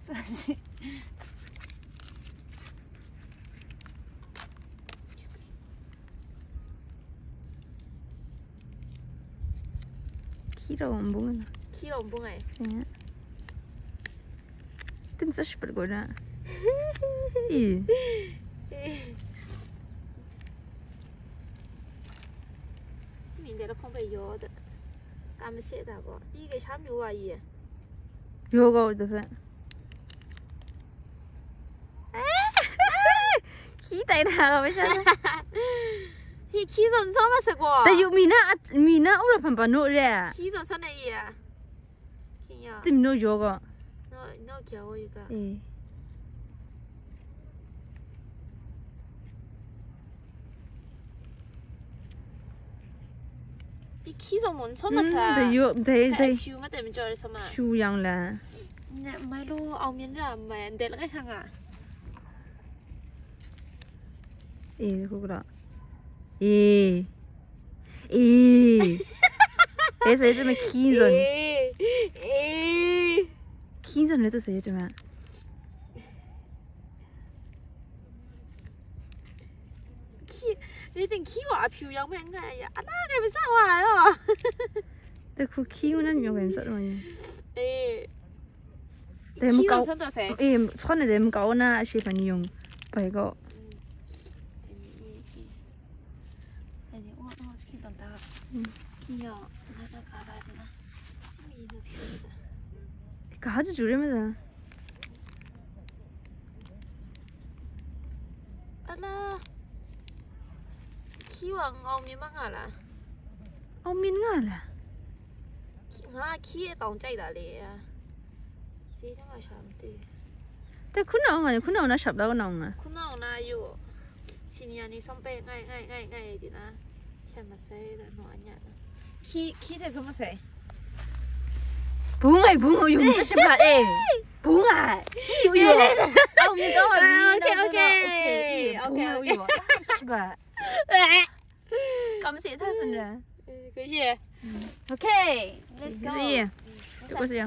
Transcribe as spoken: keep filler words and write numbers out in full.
Kilo ang bunga. Kilo ang bunga eh. Ja. Dem så spiller går det. I. 지금 내가 컴퓨터 요다. 감시다고. 이게 참 요아이. 요가 올때. Khí tay nào vậy sao? Thì khí dần sao mà sạc quá? Tại vì mình á mình á ủa phần phần nụ ra. Khí dần sao này à? Khí nhá. Tìm nụ yoga. Nó nó kiểu yoga. Ừ. Thì khí dần muốn sao mà sạc? Tại vì tại tại. Chú mà tìm cho sao mà? Chú yang là. Nè mấy lô ông miếng ra mà để lại cái thằng à? 예, 그거라. 예. 예. 그래서 요즘에 긴 손. 긴 손 해도 돼, 요즘에. 키, 이땐 키가 앞이 양면 가야. 아, 나게 왜 싸워요? 근데 그 키우는 요 괜찮아요. 예. 내가 키가 손도 세. 예, 손에 내면 가오나 싶은 용. 이거. 가지 주려면서. 알아. 키왕 ông như mang à? Ông min ngà là. Ha kia tổng chạy đã lẹ. Gì thế mà sao thế? แต่คุณน้องอ่ะคุณน้องน่ะชอบแล้วน้องอ่ะคุณน้องน่ะอยู่ชินีนี่ส่งไปง่ายง่ายง่ายง่ายดีนะแค่มาใส่แล้วหน่อยเนี่ยขี้ขี้เธอส่งมาใส่ 붕아 붕어 용 쓰시면 에 붕아 이거 이거 아 우리 또 오케이 오케이 오케이 오케이 쓰시면 감시 타선래 그 예. 오케이. Let's go. 예. 듣고 있어요.